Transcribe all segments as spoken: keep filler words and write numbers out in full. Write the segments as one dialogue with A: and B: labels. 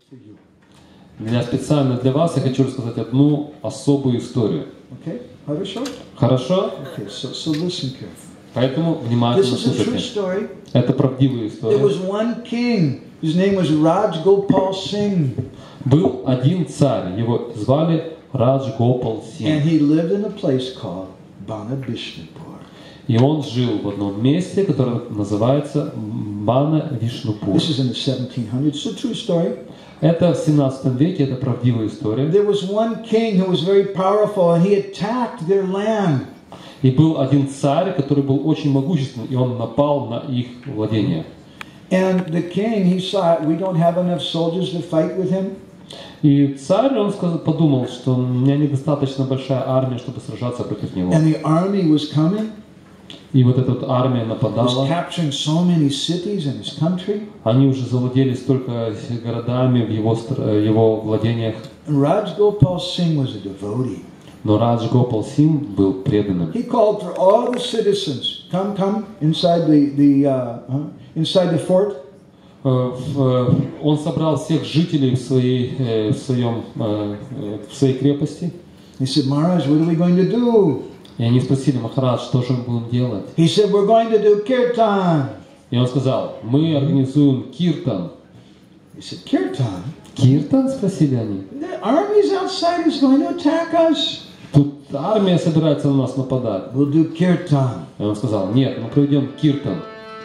A: Для специально для вас я хочу рассказать одну особую историю.
B: Okay? Хорошо?
A: Хорошо?
B: Okay, so, so listen carefully.
A: Поэтому внимательно
B: This is a true
A: слушайте.
B: story.
A: Это правдивая
B: There was
A: история.
B: one king. His name was Rajgopal Singh.
A: Был один царь, его звали Радж Гопал
B: And
A: Синг.
B: he lived in a place called Banabishnupur.
A: И он жил в одном месте, которое называется Бана Вишнупур.
B: This is in the seventeen hundreds. It's a true story.
A: Это в семнадцатом веке, это правдивая история.
B: There was one king who was very powerful and he attacked their land.
A: И был один царь, который был очень могущественный, и он напал на их владение.
B: And the king, he saw we don't have enough soldiers to fight with him.
A: И царь, он сказал, подумал, что у меня недостаточно большая армия, чтобы сражаться против него.
B: And the army was coming.
A: И вот эта вот армия
B: Was
A: нападала.
B: capturing so many cities in his country.
A: Они уже завладели столько городами в его, стр- его владениях.
B: And Rajgopal Singh was a devotee.
A: Но Радж Гопал Синг был преданным.
B: He called for all the citizens, come, come inside the the uh, huh, inside the fort.
A: Э, в- Он собрал всех жителей в своей, э, в своем, э, э, в своей крепости.
B: He said, Maharaj, what are we going to do?
A: И они спросили: Махарадж, что же мы будем делать?
B: He said, we're going to do kirtan.
A: И он сказал: мы организуем киртан.
B: He said, kirtan?
A: Киртан? Спросили они.
B: The army's outside is going to attack us.
A: Тут армия собирается на нас нападать.
B: We'll do kirtan.
A: И он сказал: нет, мы проведем киртан.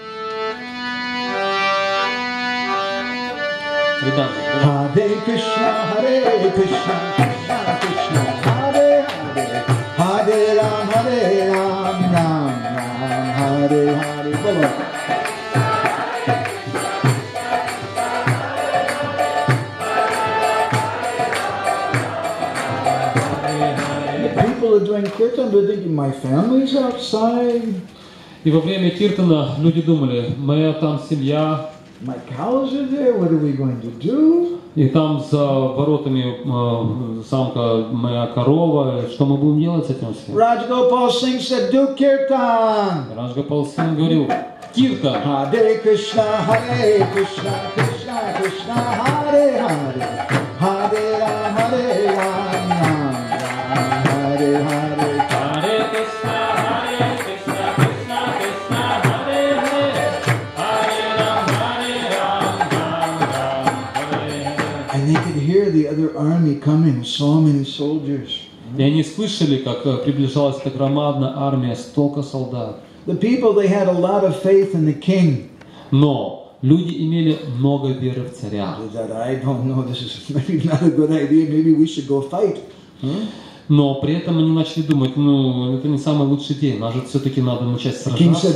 A: Рядом.
B: Hare Krishna, Hare Krishna, Krishna Krishna, Hare Hare, Hare Ram, Hare Ram, Ram Ram, Hare Hare. Bolo. The people are doing kirtan, they're thinking, my family's outside,
A: И во время киртана люди думали: моя там семья,
B: my cows are there, what are we going to do?
A: и там за воротами э, самка моя корова, что мы будем делать с этим всем?
B: Rajgopal Singh said, do kirtan.
A: Радж Гопал Синг говорил: киртан.
B: Hare Krishna, Hare Krishna, Krishna Krishna, Hare Hare, Hare Ram, Hare Ram, Ram Ram, Hare Hare.
A: Харе Кришна, Харе Кришна, Кришна Кришна, Харе Харе, Харе Рам, Харе Рам, Рам Рам, Харе Харе.
B: And they could hear the other army coming, so many soldiers.
A: И они слышали, как э, приближалась эта громадная армия, столько солдат.
B: The people, they had a lot of faith in the king.
A: Но люди имели много веры в царя.
B: They said, I don't know, this is maybe not a good idea, maybe we should go fight.
A: Но при этом они начали думать: ну, это не самый лучший день, нас же все-таки надо начать
B: The king said,
A: сражаться.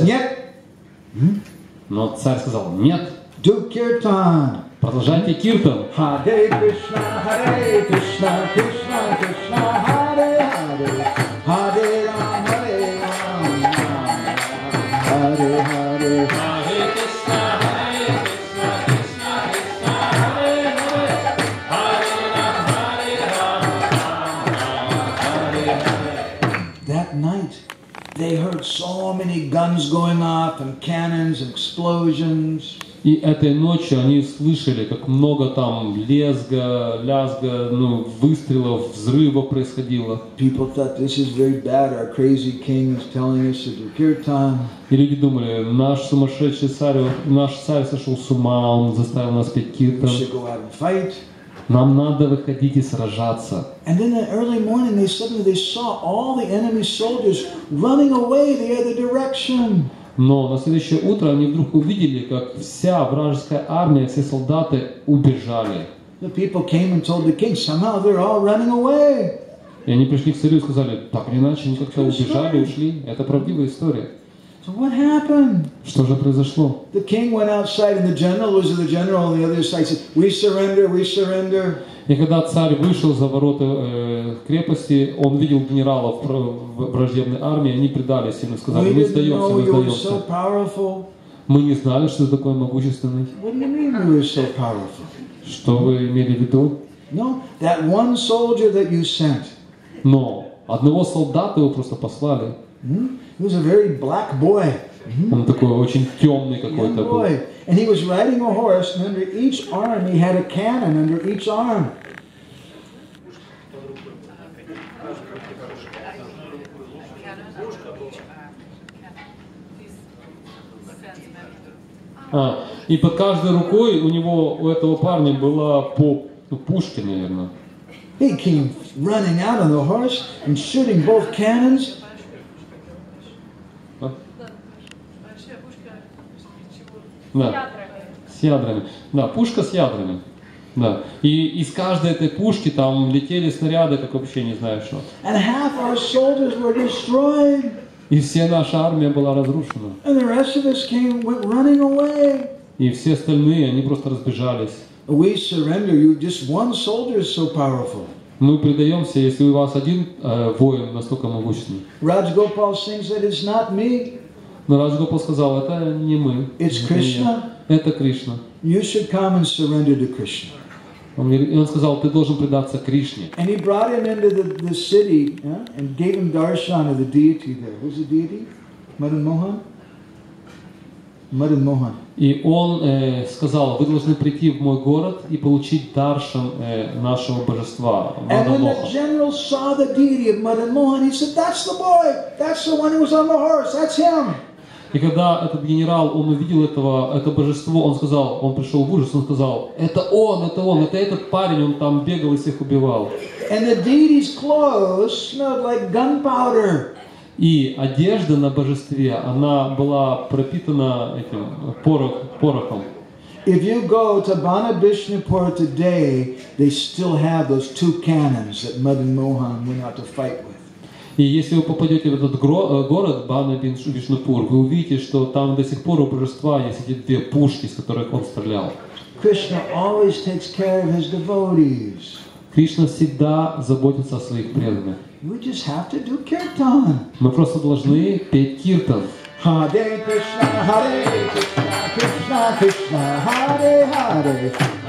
B: нет,
A: Но царь сказал: нет,
B: do kirtan.
A: продолжайте киртан.
B: Hare Krishna, Hare Krishna, Krishna Krishna, Hare Hare, Hare Ram, Hare Ram, Ram Ram, Hare Hare.
A: Харе Кришна, Харе Кришна, Кришна Кришна, Харе Харе, Харе Рам, Харе Рам, Рам Рам, Харе Харе.
B: That night, they heard so many guns going off and cannons and explosions.
A: И этой ночью они слышали, как много там лезга, лязга, ну, выстрелов, взрывов происходило.
B: People thought this is very bad. Our crazy king is telling us to do kirtan.
A: И люди думали: наш сумасшедший царь, наш царь сошел с ума, он заставил нас петь
B: We
A: киртан.
B: should go out and fight.
A: Нам надо выходить и сражаться.
B: And then in the early morning, they suddenly they saw all the enemy soldiers running away the other direction.
A: Но на следующее утро они вдруг увидели, как вся вражеская армия, все солдаты убежали.
B: The people came and told the king, somehow they're all running away.
A: И они пришли к царю и сказали: так или иначе, они как-то убежали, ушли. Это правдивая история.
B: So what happened?
A: Что же произошло?
B: The king went outside and the general was the general on the other side said, we surrender, we surrender.
A: И когда царь вышел за ворота э, крепости, он видел генералов вра- враждебной армии, они предались ему и сказали:
B: We
A: мы
B: didn't
A: сдаемся,
B: know
A: мы
B: you were so
A: сдаемся.
B: powerful.
A: Мы не знали, что ты такой могущественный.
B: What do you mean we were so powerful?
A: Что вы имели в виду?
B: No, that one soldier that you sent,
A: Но одного солдата его просто послали.
B: hmm? He was a very black boy,
A: Он такой очень темный
B: Young
A: какой-то был.
B: boy. And he was riding a horse, and under each arm he had a cannon under each arm.
A: А, и под каждой рукой у него, у этого парня была по ну, пушке, наверное.
B: He came running out on the horse and shooting both cannons.
A: А? Да. С ядрами. Да, пушка с ядрами. Да. И из каждой этой пушки там летели снаряды, как вообще не знаю что.
B: And half our soldiers were destroyed.
A: И вся наша армия была разрушена.
B: And the rest of us came went running away.
A: И все остальные, они просто разбежались.
B: We surrender. You just one soldier is so powerful.
A: Мы предаемся, если у вас один э, воин настолько могущественный.
B: Raj Gopal sings that it's not me,
A: Но Раджгопал сказал, это не мы,
B: it's
A: это, не я.
B: Krishna.
A: Это Кришна.
B: You should come and surrender to Krishna.
A: Он, мне- и он сказал, ты должен предаться Кришне.
B: And he brought him into the, the city yeah, and gave him darshan of the deity there. Who's the deity? Madan Mohan? Madan Mohan.
A: И он э, сказал, вы должны прийти в мой город и получить даршан э, нашего божества,
B: And when the
A: Мадамоха.
B: general saw the deity of Madan Mohan, he said, that's the boy. That's the one who was on the horse. That's him.
A: И когда этот генерал, он увидел этого, это божество, он сказал, он пришел в ужас, он сказал, это он, это он, это этот парень, он там бегал и всех убивал.
B: And the deity's clothes smelled like gunpowder.
A: И одежда на божестве, она была пропитана этим порох, порохом.
B: If you go to Banabishnupur today, they still have those two cannons that Madan Mohan went out to fight with.
A: И если вы попадете в этот гро- э, город Бана-Вишнупур, вы увидите, что там до сих пор у божества есть эти две пушки, с которых он стрелял.
B: Krishna always takes care of his devotees.
A: Кришна всегда заботится о своих преданных.
B: We just have to do kirtan.
A: Мы просто должны петь киртан.
B: Hare Krishna, Hare Krishna, Krishna Krishna, Hare Hare,